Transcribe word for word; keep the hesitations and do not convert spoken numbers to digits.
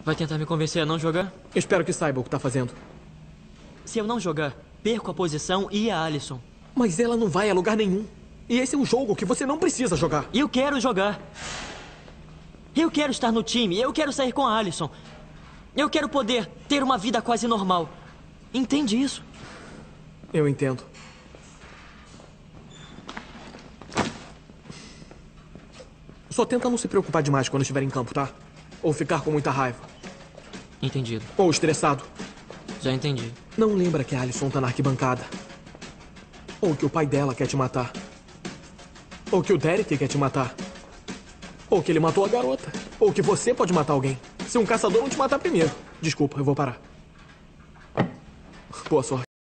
Vai tentar me convencer a não jogar? Espero que saiba o que tá fazendo. Se eu não jogar, perco a posição e a Alison. Mas ela não vai a lugar nenhum. E esse é um jogo que você não precisa jogar. Eu quero jogar. Eu quero estar no time. Eu quero sair com a Alison. Eu quero poder ter uma vida quase normal. Entende isso? Eu entendo. Só tenta não se preocupar demais quando estiver em campo, tá? Ou ficar com muita raiva. Entendido. Ou estressado. Já entendi. Não lembra que a Alison tá na arquibancada. Ou que o pai dela quer te matar. Ou que o Derek quer te matar. Ou que ele matou a garota. Ou que você pode matar alguém. Se um caçador não te matar primeiro. Desculpa, eu vou parar. Boa sorte.